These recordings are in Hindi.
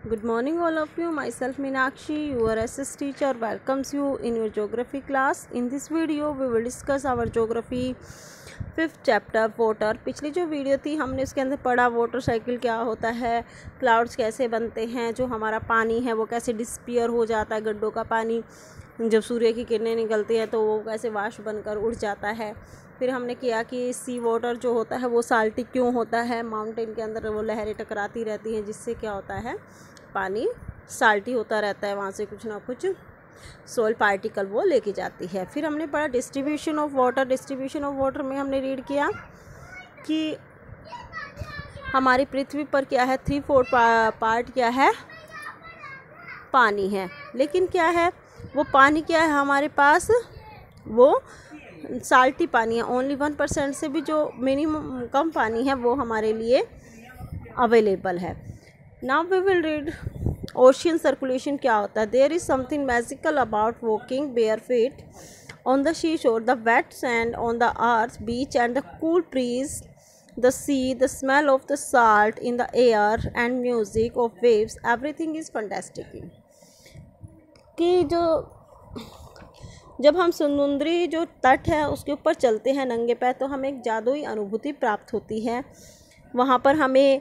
Good morning all of you. Myself Meenakshi, your SS teacher, welcomes you in your geography class. In this video we will discuss our geography 5th chapter water. पिछली जो वीडियो थी हमने उसके अंदर पढ़ा वाटर साइकिल क्या होता है, क्लाउड्स कैसे बनते हैं, जो हमारा पानी है वो कैसे डिस्पियर हो जाता है, गड्ढों का पानी जब सूर्य की किरणें निकलती हैं तो वो कैसे वाष्प बनकर उड़ जाता है। फिर हमने किया कि सी वाटर जो होता है वो साल्टी क्यों होता है, माउंटेन के अंदर वो लहरें टकराती रहती हैं जिससे क्या होता है पानी साल्टी होता रहता है, वहाँ से कुछ ना कुछ सोल पार्टिकल वो लेके जाती है। फिर हमने पढ़ा distribution of water. Distribution of water में हमने रीड किया कि हमारी पृथ्वी पर क्या है 3/4 पार्ट क्या है पानी है, लेकिन क्या है वो पानी क्या है हमारे पास वो साल्टी पानी है। ओनली 1% से भी जो मिनिमम कम पानी है वो हमारे लिए अवेलेबल है। Now we will read ocean circulation क्या होता है। There is something magical about walking bare feet on the sea shore, the wet sand on the earth beach and the cool breeze, the sea, the smell of the salt in the air and music of waves, everything is fantastic। कि जो जब हम समुद्री जो तट है उसके ऊपर चलते हैं नंगे पैर तो हमें एक जादुई अनुभूति प्राप्त होती है। वहाँ पर हमें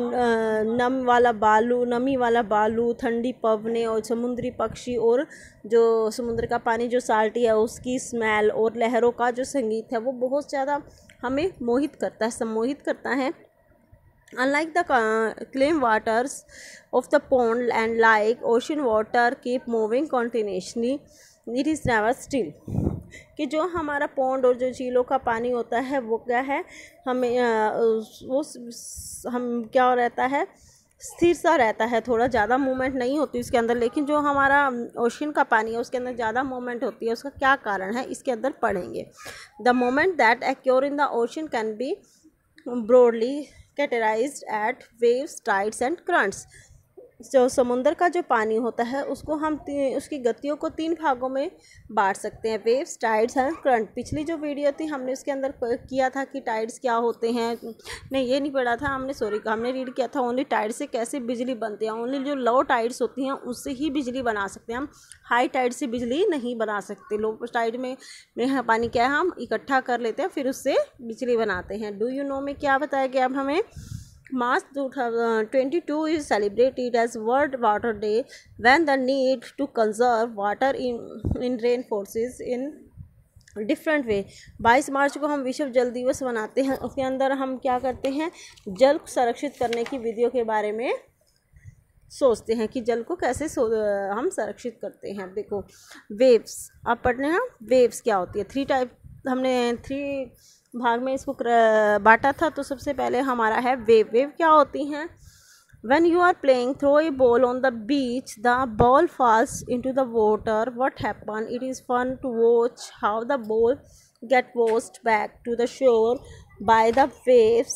नमी वाला बालू, ठंडी पवनें और समुद्री पक्षी और जो समुद्र का पानी जो साल्टी है उसकी स्मेल और लहरों का जो संगीत है वो बहुत ज़्यादा हमें मोहित करता है, सम्मोहित करता है। Unlike the calm waters of the pond and like ocean water keep moving continuously, it is never still। कि जो हमारा पॉन्ड और जो झीलों का पानी होता है वो क्या है हमें वो हम क्या रहता है स्थिर सा रहता है, थोड़ा ज़्यादा मूवमेंट नहीं होती उसके अंदर। लेकिन जो हमारा ओशन का पानी है उसके अंदर ज़्यादा मूवमेंट होती है। उसका क्या कारण है इसके अंदर पढ़ेंगे। The moment that occur in the ocean can be broadly categorised at waves, tides and currents. जो समुंदर का जो पानी होता है उसको हम उसकी गतियों को 3 भागों में बांट सकते हैं, वेव्स, टाइड्स एंड करंट। पिछली जो वीडियो थी हमने उसके अंदर किया था कि टाइड्स क्या होते हैं, नहीं ये नहीं पढ़ा था हमने रीड किया था ओनली टाइड से कैसे बिजली बनती है। ओनली जो लो टाइड्स होती हैं उससे ही बिजली बना सकते हैं, हम हाई टाइड से बिजली नहीं बना सकते। लो टाइड में पानी क्या है हम इकट्ठा कर लेते हैं फिर उससे बिजली बनाते हैं। डू यू नो में क्या बताया गया अब हमें। March 2022 is celebrated as World Water Day when the need to conserve water in reinforces in different way. 22 मार्च को हम विश्व जल दिवस मनाते हैं। उसके अंदर हम क्या करते हैं जल संरक्षित करने की विधियों के बारे में सोचते हैं कि जल को कैसे हम संरक्षित करते हैं। देखो वेव्स आप पढ़ने हैं, वेव्स क्या होती है 3 टाइप, हमने 3 भाग में इसको बांटा था। तो सबसे पहले हमारा है वेव क्या होती हैं। When you are playing throw a ball on the beach, the ball falls into the water, what happen? It is fun to watch how the ball get washed back to the shore by the waves।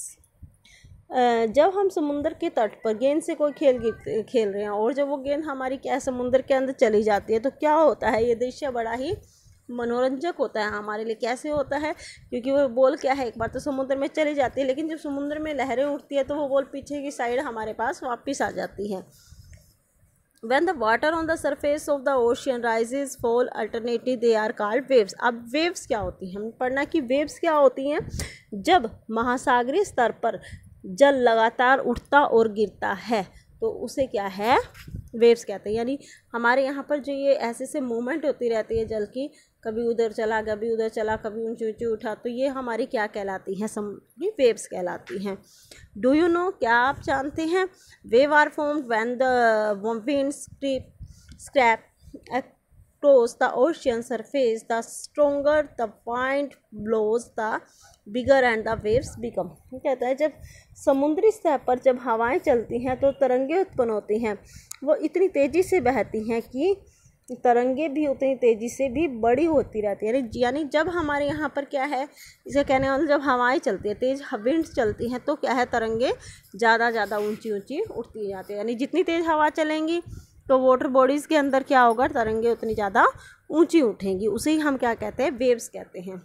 जब हम समुंदर के तट पर गेंद से कोई खेल रहे हैं और जब वो गेंद हमारी क्या समुंदर के अंदर चली जाती है तो क्या होता है, ये दृश्य बड़ा ही मनोरंजक होता है हमारे लिए। कैसे होता है क्योंकि वो बॉल क्या है एक बार तो समुद्र में चली जाती है, लेकिन जब समुद्र में लहरें उठती है तो वो बॉल पीछे की साइड हमारे पास वापस आ जाती है। When the water on the surface of the ocean rises, fall, alternately they are called waves। अब वेव्स क्या होती हैं, हम पढ़ना कि वेव्स क्या होती हैं। जब महासागरीय स्तर पर जल लगातार उठता और गिरता है तो उसे क्या है वेव्स कहते हैं। यानी हमारे यहाँ पर जो ये ऐसे मूवमेंट होती रहती है जल की, कभी उधर चला कभी उधर चला, कभी ऊंची ऊंची उठा, तो ये हमारी क्या कहलाती हैं समुद्री वेव्स कहलाती हैं। डू यू नो क्या आप जानते हैं wave are formed when the wind scrape across the ocean surface, the stronger the wind blows, the bigger and the waves become। कहता है जब समुद्री सतह पर जब हवाएं चलती हैं तो तरंगे उत्पन्न होती हैं, वो इतनी तेज़ी से बहती हैं कि तरंगे भी उतनी तेज़ी से भी बड़ी होती रहती है। यानी जब हमारे यहाँ पर क्या है इसे कहने वाले जब हवाएं चलती है तेज़ विंड्स चलती हैं तो क्या है तरंगे ज़्यादा ऊंची उठती जाती है। यानी जितनी तेज़ हवा चलेंगी तो वाटर बॉडीज़ के अंदर क्या होगा तरंगे उतनी ज़्यादा ऊंची उठेंगी, उसे ही हम क्या कहते हैं वेव्स कहते हैं।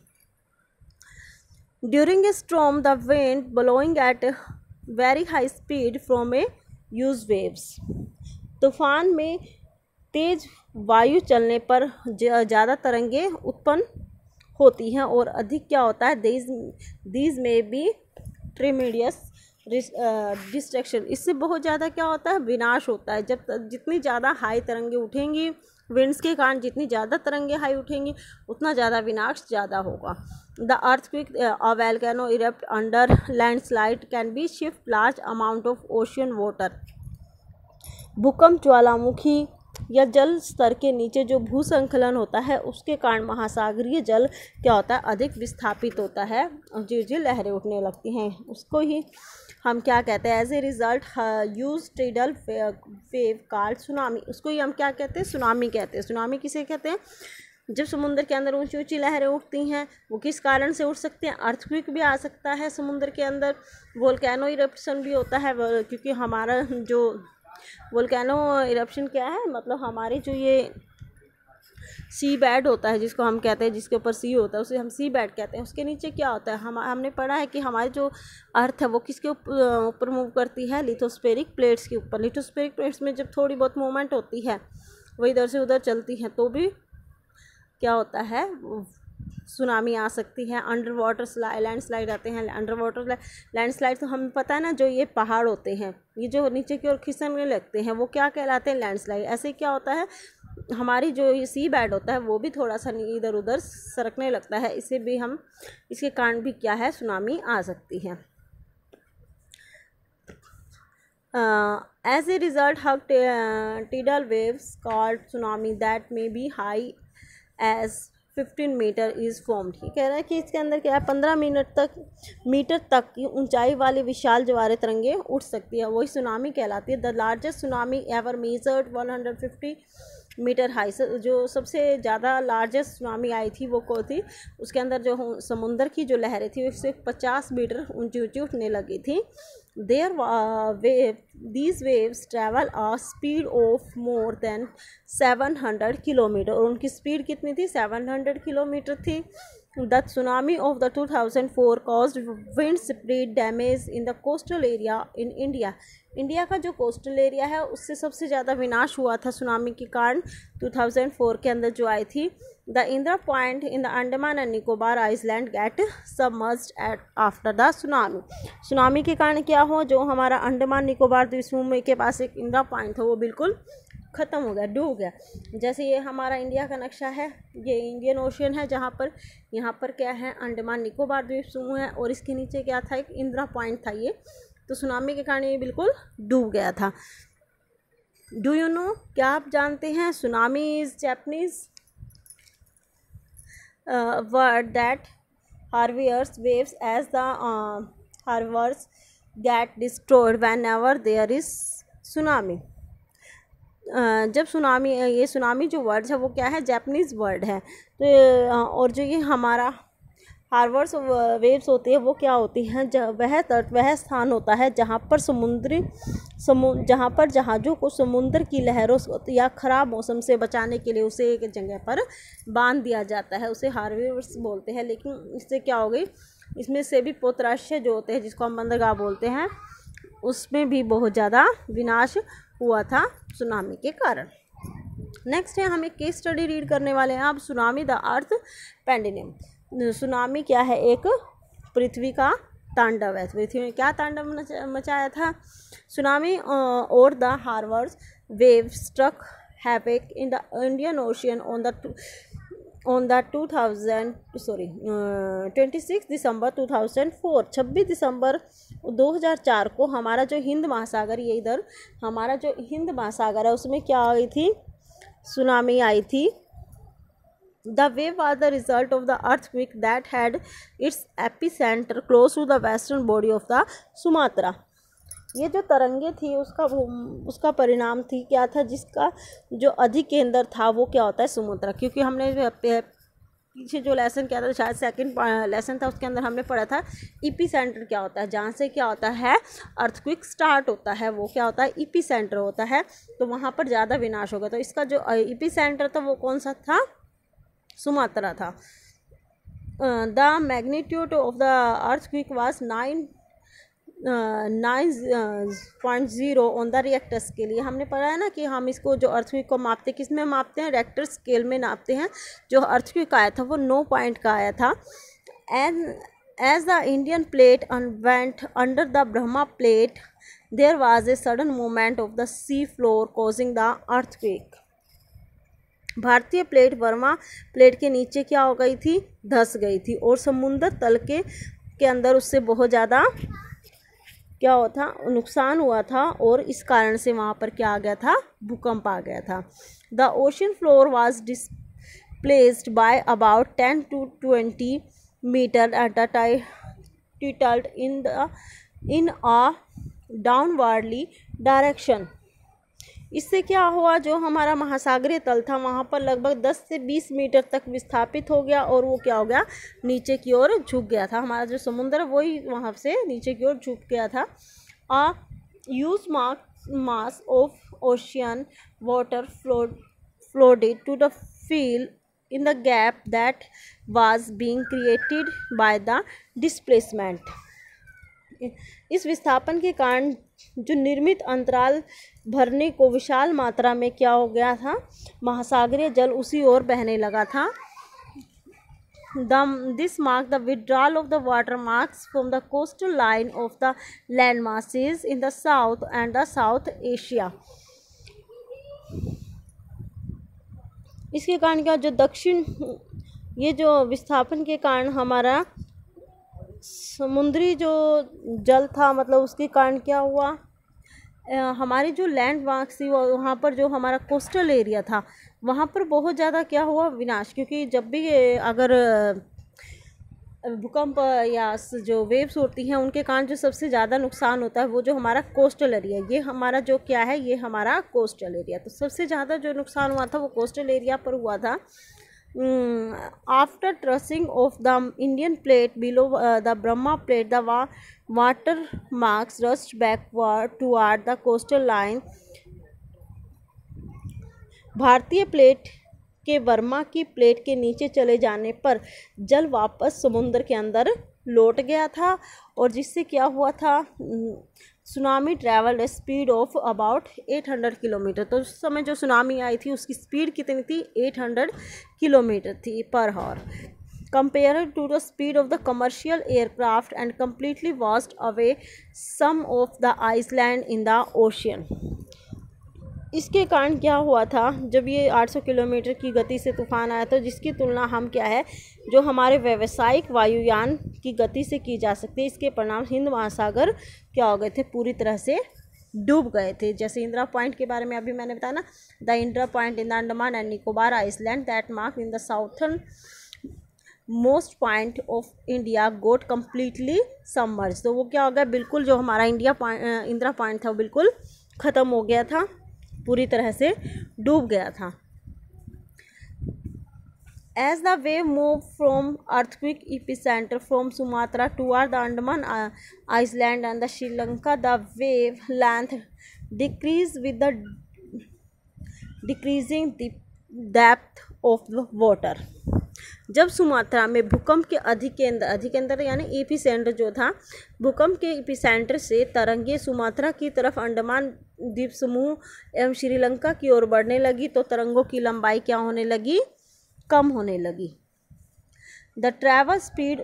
During a storm the wind blowing at very high speed from a huge waves. तूफान में तेज वायु चलने पर ज़्यादा तरंगें उत्पन्न होती हैं और अधिक क्या होता है, दीज में भी ट्रेमेडियस डिस्ट्रक्शन। इससे बहुत ज़्यादा क्या होता है, विनाश होता है। जब जितनी ज़्यादा हाई तरंगे उठेंगी, विंड्स के कारण जितनी ज़्यादा तरंगे हाई उठेंगी, उतना ज़्यादा विनाश ज़्यादा होगा। The earthquake a volcano erupt under landslide can be shift large amount of ocean water. भूकंप ज्वालामुखी या जल स्तर के नीचे जो भूसंकलन होता है, उसके कारण महासागरीय जल क्या होता है, अधिक विस्थापित होता है और जो लहरें उठने लगती हैं, उसको ही हम क्या कहते हैं, as a result huge tidal wave called tsunami. उसको ही हम क्या कहते हैं, सुनामी कहते हैं। सुनामी किसे कहते हैं, जब समुद्र के अंदर ऊंची ऊंची लहरें उठती हैं, वो किस कारण से उठ सकती हैं, अर्थक्वेक भी आ सकता है समुद्र के अंदर, वोल्केनो इरप्शन भी होता है, क्योंकि हमारा जो वोल्केनो इरप्शन क्या है, मतलब हमारी जो ये सी बेड होता है, जिसको हम कहते हैं, जिसके ऊपर सी होता है, उसे हम सी बेड कहते हैं। उसके नीचे क्या होता है, हमने पढ़ा है कि हमारी जो अर्थ है वो किसके ऊपर मूव करती है, लिथोस्फेरिक प्लेट्स के ऊपर। लिथोस्फेरिक प्लेट्स में जब थोड़ी बहुत मूवमेंट होती है, वो इधर से उधर चलती है, तो भी क्या होता है, सुनामी आ सकती है। अंडर वाटर लैंडस्लाइड आते हैं। अंडर वाटर लैंडस्लाइड तो हमें पता है ना, जो ये पहाड़ होते हैं, ये जो नीचे की ओर खिसकने लगते हैं, वो क्या कहलाते हैं, लैंडस्लाइड। ऐसे क्या होता है, हमारी जो ये सी बेड होता है वो भी थोड़ा सा इधर उधर सरकने लगता है। इसे भी हम, इसके कारण भी क्या है, सुनामी आ सकती है। As a result, tidal waves called tsunami that may be high as 15 metre is formed. ये कह रहा है कि इसके अंदर क्या है, 15 मीटर तक की ऊंचाई वाली विशाल ज्वारें तरंगें उठ सकती है, वही सुनामी कहलाती है। The largest tsunami ever measured 150 metre high. जो सबसे ज़्यादा लार्जेस्ट सुनामी आई थी वो कौन थी, उसके अंदर जो समुंदर की जो लहरें थी वो 150 मीटर ऊंची ऊंची उठने लगी थी। these waves travel a speed of more than 700 kilometre, और उनकी स्पीड कितनी थी, 700 किलोमीटर थी। The tsunami of the 2004 caused widespread damage in the coastal area in India। India का जो कोस्टल एरिया है उससे सबसे ज़्यादा विनाश हुआ था सुनामी के कारण 2004 के अंदर जो आई थी। The Indira Point in the Andaman and Nicobar island get submerged at after the tsunami. Tsunami के कारण क्या हुआ, जो हमारा अंडमान निकोबार द्वीप समूह के पास एक इंदिरा पॉइंट था वो बिल्कुल ख़त्म हो गया, डूब गया। जैसे ये हमारा इंडिया का नक्शा है, ये इंडियन ओशियन है, जहाँ पर यहाँ पर क्या है, अंडमान निकोबार द्वीप समूह है, और इसके नीचे क्या था, एक इंदिरा पॉइंट था ये। तो सुनामी के कारण ये बिल्कुल डूब गया था। डू यू नो, क्या आप जानते हैं, tsunami is Japanese word that harbours waves as the harbours get destroyed whenever there is tsunami. जब सुनामी, ये सुनामी जो वर्ड है वो क्या है, जापानीज़ वर्ड है। तो और जो ये हमारा हार्वर्स वेव्स होती है वो क्या होती हैं, वह तट, वह स्थान होता है जहाँ पर जहाँ पर जहाज़ों को समुद्र की लहरों या ख़राब मौसम से बचाने के लिए उसे एक जगह पर बांध दिया जाता है, उसे हार्वर्स बोलते हैं। लेकिन इससे क्या हो गई, इसमें से भी पोतराश्य जो होते हैं, जिसको हम बंदरगाह बोलते हैं, उसमें भी बहुत ज़्यादा विनाश हुआ था सुनामी के कारण। नेक्स्ट है, हम एक केस स्टडी रीड करने वाले हैं अब, tsunami the earth pendulum. Tsunami क्या है, एक पृथ्वी का तांडव है। पृथ्वी में क्या तांडव मचाया था, सुनामी और the harbours wave struck havoc in the Indian Ocean on the 26 दिसंबर 2004। 26 दिसंबर 2004 को हमारा जो हिंद महासागर, ये इधर हमारा जो हिंद महासागर है उसमें क्या आई थी, सुनामी आई थी। The wave was the result of the earthquake that had its epicenter close to the western body of the Sumatra। ये जो तरंगे थी उसका परिणाम थी क्या था, जिसका जो अधिक केंद्र था वो क्या होता है, सुमात्रा। क्योंकि हमने पीछे जो लेसन किया था, शायद सेकंड लेसन था, उसके अंदर हमने पढ़ा था ईपी सेंटर क्या होता है, जहाँ से क्या होता है, अर्थक्वेक स्टार्ट होता है, वो क्या होता है, ईपी सेंटर होता है। तो वहाँ पर ज़्यादा विनाश होगा। तो इसका जो ईपी सेंटर था वो कौन सा था, सुमात्रा था। The magnitude of the earthquake was 9.0 on the Richter scale. ये हमने पढ़ा है ना कि हम इसको जो अर्थक्वेक को मापते किस में मापते हैं, रिएक्टर स्केल में नापते हैं। जो अर्थक्वेक आया था वो 9 पॉइंट का आया था। And as the Indian plate went under the Burma plate there was a sudden movement of the sea floor causing the earthquake. भारतीय प्लेट बर्मा प्लेट के नीचे क्या हो गई थी, धंस गई थी और समुद्र तल के अंदर उससे बहुत ज़्यादा क्या हुआ था, नुकसान हुआ था और इस कारण से वहाँ पर क्या आ गया था, भूकंप आ गया था। The ocean floor was displaced by about 10 to 20 metre at the tilted in a downwardly direction. इससे क्या हुआ, जो हमारा महासागरीय तल था वहाँ पर लगभग 10 से 20 मीटर तक विस्थापित हो गया और वो क्या हो गया, नीचे की ओर झुक गया था। हमारा जो समुद्र वही वहाँ से नीचे की ओर झुक गया था। A huge mass of ocean water flooded to the fill in the gap that was being created by the displacement. इस विस्थापन के कारण जो निर्मित अंतराल भरने को विशाल मात्रा में क्या हो गया था, महासागरीय जल उसी ओर बहने लगा था। This marked the withdrawal of the water marks from the coastal line of the land masses in the south and the South Asia. इसके कारण क्या, जो दक्षिण, ये जो विस्थापन के कारण हमारा समुद्री जो जल था, मतलब उसके कारण क्या हुआ, हमारी जो लैंड मार्क्स थी वहाँ पर जो हमारा कोस्टल एरिया था वहाँ पर बहुत ज़्यादा क्या हुआ, विनाश। क्योंकि जब भी अगर भूकंप या जो वेव्स होती हैं उनके कारण जो सबसे ज़्यादा नुकसान होता है वो जो हमारा कोस्टल एरिया, ये हमारा जो क्या है, ये हमारा कोस्टल एरिया। तो सबसे ज़्यादा जो नुकसान हुआ था वो कोस्टल एरिया पर हुआ था। After trussing of the Indian plate below the Brahma plate, the water marks rushed backward toward the coastal line. भारतीय प्लेट के बर्मा की प्लेट के नीचे चले जाने पर जल वापस समुद्र के अंदर लौट गया था और जिससे क्या हुआ था, tsunami travelled speed of about 800 kilometre. तो उस समय जो सुनामी आई थी उसकी स्पीड कितनी थी, 800 किलोमीटर थी per hour, compared to the speed of the commercial aircraft and completely washed away some of the island in the ocean. इसके कारण क्या हुआ था, जब ये 800 किलोमीटर की गति से तूफान आया था, जिसकी तुलना हम क्या है, जो हमारे व्यावसायिक वायुयान की गति से की जा सकती है, इसके परिणाम हिंद महासागर क्या हो गए थे, पूरी तरह से डूब गए थे। जैसे इंदिरा पॉइंट के बारे में अभी मैंने बताया ना, the Indira Point in the Andaman and Nicobar island that mark in the southern most point of India got completely submerge. तो वो क्या हो गया, बिल्कुल जो हमारा इंदिरा पॉइंट था वो बिल्कुल ख़त्म हो गया था, पूरी तरह से डूब गया था। As the wave moved from earthquake epicenter from Sumatra toward the Andaman Island and the Sri Lanka, the wave length decreased with the decreasing the depth of the water. जब सुमात्रा में भूकंप के अधिकेंद्र यानी एपिसेंटर जो था, भूकंप के एपिसेंटर से तरंगे सुमात्रा की तरफ अंडमान द्वीप समूह एवं श्रीलंका की ओर बढ़ने लगी तो तरंगों की लंबाई क्या होने लगी, कम होने लगी। The travel speed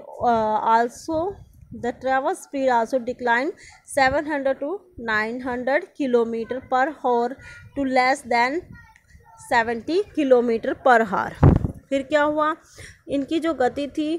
also decline 700 to 900 kilometre per hour to less than 70 kilometre per hour. फिर क्या हुआ, इनकी जो गति थी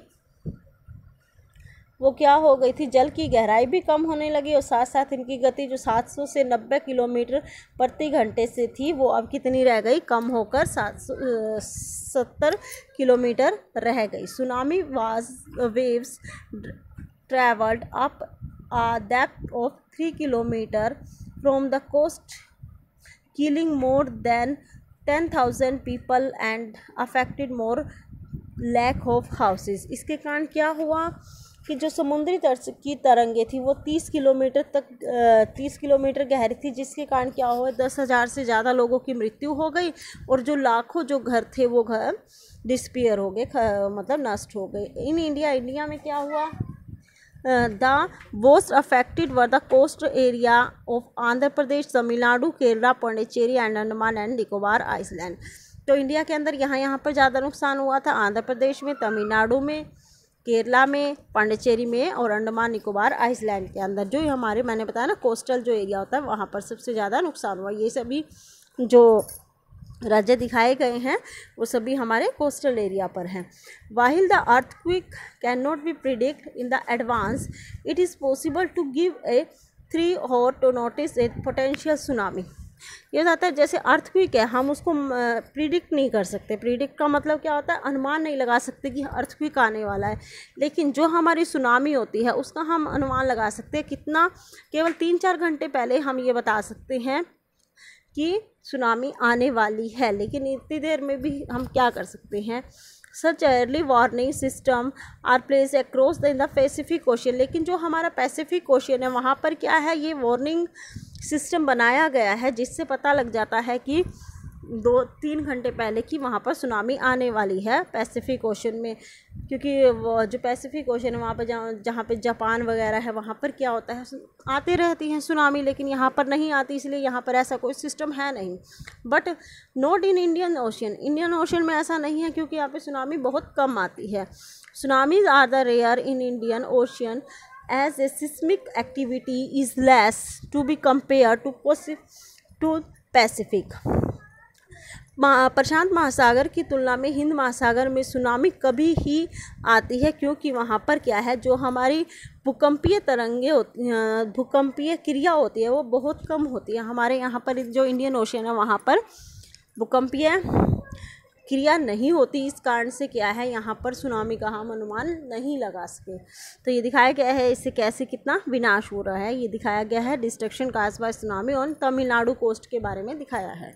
वो क्या हो गई थी, जल की गहराई भी कम होने लगी और साथ साथ इनकी गति जो 700 से 90 किलोमीटर प्रति घंटे से थी वो अब कितनी रह गई, कम होकर 770 किलोमीटर रह गई। Tsunami waves travelled up a depth of 3 kilometers from the coast, killing more than 10,000 people and affected more lakh of houses। इसके कारण क्या हुआ कि जो समुद्री तट की तरंगे थी वो 30 किलोमीटर गहरी थी, जिसके कारण क्या हुआ 10,000 से ज़्यादा लोगों की मृत्यु हो गई और जो लाखों जो घर थे वो घर डिस्पियर हो गए, मतलब नष्ट हो गए। इंडिया में क्या हुआ, The most affected were the coastal area of Andhra Pradesh, Tamil Nadu, Kerala, Pondicherry and Andaman and Nicobar Island. तो इंडिया के अंदर यहाँ पर ज़्यादा नुकसान हुआ था, आंध्र प्रदेश में, तमिलनाडु में, केरला में, पांडिचेरी में और अंडमान निकोबार आइसलैंड के अंदर। जो हमारे मैंने बताया ना कोस्टल जो एरिया होता है वहाँ पर सबसे ज़्यादा नुकसान हुआ। ये सभी जो राज्य दिखाए गए हैं वो सभी हमारे कोस्टल एरिया पर हैं। While the earthquake can not be predict in the advance, it is possible to give a 3 hour to notice a potential tsunami. ये होता है जैसे अर्थक्वेक है, हम उसको प्रिडिक्ट नहीं कर सकते। प्रिडिक्ट का मतलब क्या होता है, अनुमान नहीं लगा सकते कि अर्थक्वेक आने वाला है, लेकिन जो हमारी सुनामी होती है उसका हम अनुमान लगा सकते हैं। कितना, केवल 3-4 घंटे पहले हम ये बता सकते हैं कि सुनामी आने वाली है, लेकिन इतनी देर में भी हम क्या कर सकते हैं। Such early warning system are place across in the Pacific Ocean, लेकिन जो हमारा पैसिफिक ओशन है वहाँ पर क्या है, ये वार्निंग सिस्टम बनाया गया है जिससे पता लग जाता है कि 2-3 घंटे पहले कि वहाँ पर सुनामी आने वाली है पैसिफिक ओशन में। क्योंकि वो जो पैसिफिक ओशन है वहाँ पर जहाँ पे जापान वगैरह है वहाँ पर क्या होता है, आती रहती हैं सुनामी, लेकिन यहाँ पर नहीं आती, इसलिए यहाँ पर ऐसा कोई सिस्टम है नहीं। But not in Indian Ocean, Indian Ocean में ऐसा नहीं है क्योंकि यहाँ पे सुनामी बहुत कम आती है। Tsunamis are the rare in Indian Ocean as a seismic activity is less to be compared to Pacific। प्रशांत महासागर की तुलना में हिंद महासागर में सुनामी कभी ही आती है, क्योंकि वहाँ पर क्या है, जो हमारी भूकंपीय तरंगे होती हैं, भूकंपीय क्रिया होती है वो बहुत कम होती है। हमारे यहाँ पर जो इंडियन ओशन है वहाँ पर भूकंपीय क्रिया नहीं होती, इस कारण से क्या है यहाँ पर सुनामी का हम अनुमान नहीं लगा सके। तो ये दिखाया गया है इससे कैसे कितना विनाश हो रहा है, ये दिखाया गया है डिस्ट्रक्शन काज्ड बाय सुनामी और तमिलनाडु कोस्ट के बारे में दिखाया है।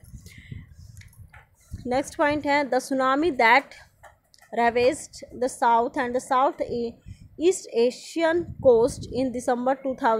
नेक्स्ट पॉइंट है the tsunami that ravaged the south and the south east Asian coast in December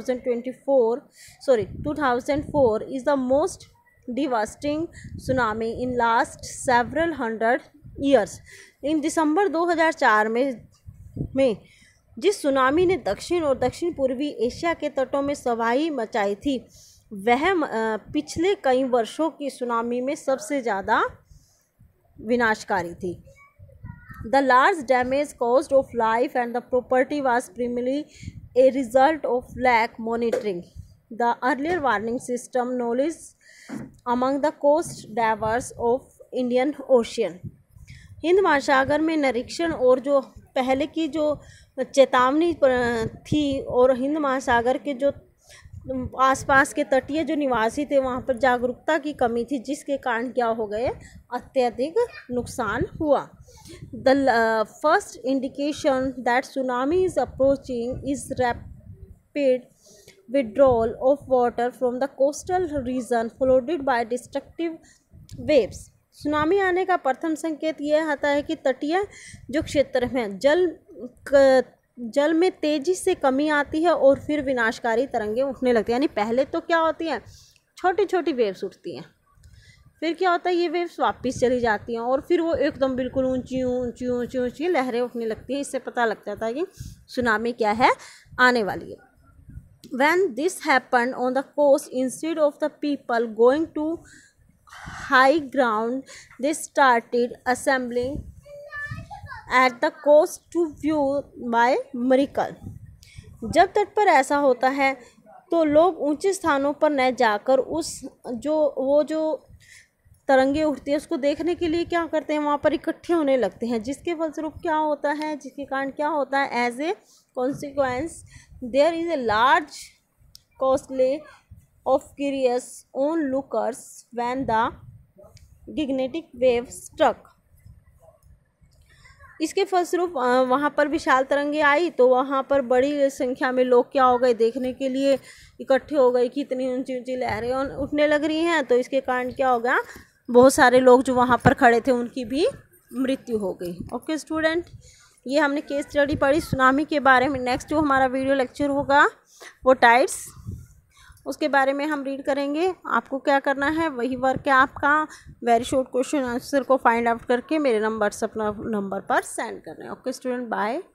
2004 is the most devastating tsunami in last several hundred years। In December 2004 में जिस सुनामी ने दक्षिण और दक्षिण पूर्वी एशिया के तटों में तबाही मचाई थी वह पिछले कई वर्षों की सुनामी में सबसे ज़्यादा विनाशकारी थी। The large damage caused of life and the property was primarily a result of lack monitoring the earlier warning system knowledge among the coast divers of Indian Ocean। Hind महासागर में निरीक्षण और जो पहले की जो चेतावनी थी और हिंद महासागर के जो आसपास के तटीय जो निवासी थे वहाँ पर जागरूकता की कमी थी, जिसके कारण क्या हो गए, अत्यधिक नुकसान हुआ। The first indication that tsunami is approaching is rapid withdrawal of water from the coastal region followed by destructive waves। Tsunami आने का प्रथम संकेत यह आता है कि तटीय जो क्षेत्र में जल में तेजी से कमी आती है और फिर विनाशकारी तरंगें उठने लगती हैं। यानी पहले तो क्या होती हैं, छोटी छोटी वेव्स उठती हैं, फिर क्या होता है ये वेव्स वापस चली जाती हैं और फिर वो एकदम बिल्कुल ऊंची ऊंची ऊंची ऊंची लहरें उठने लगती हैं। इससे पता लग जाता है कि सुनामी क्या है, आने वाली है। When this happened on the coast, instead of the people going to high ground, they started assembling at the coast to view by miracle। जब तट पर ऐसा होता है तो लोग ऊंचे स्थानों पर न जाकर उस जो तरंगे उठती है उसको देखने के लिए क्या करते हैं, वहाँ पर इकट्ठे होने लगते हैं, जिसके फलस्वरूप क्या होता है, जिसके कारण क्या होता है, as a consequence there is a large costly of curious onlookers when the gigantic wave struck। इसके फलस्वरूप वहाँ पर विशाल तरंगे आई तो वहाँ पर बड़ी संख्या में लोग क्या हो गए, देखने के लिए इकट्ठे हो गए कि इतनी ऊंची ऊंची लहरें उठने लग रही हैं। तो इसके कारण क्या हो गया, बहुत सारे लोग जो वहाँ पर खड़े थे उनकी भी मृत्यु हो गई। ओके स्टूडेंट, ये हमने केस स्टडी पढ़ी सुनामी के बारे में। नेक्स्ट जो हमारा वीडियो लेक्चर होगा वो टाइड्स, उसके बारे में हम रीड करेंगे। आपको क्या करना है, वही वर्क है आपका, वेरी शॉर्ट क्वेश्चन आंसर को फाइंड आउट करके मेरे अपना नंबर पर सेंड करना है। Okay student, bye.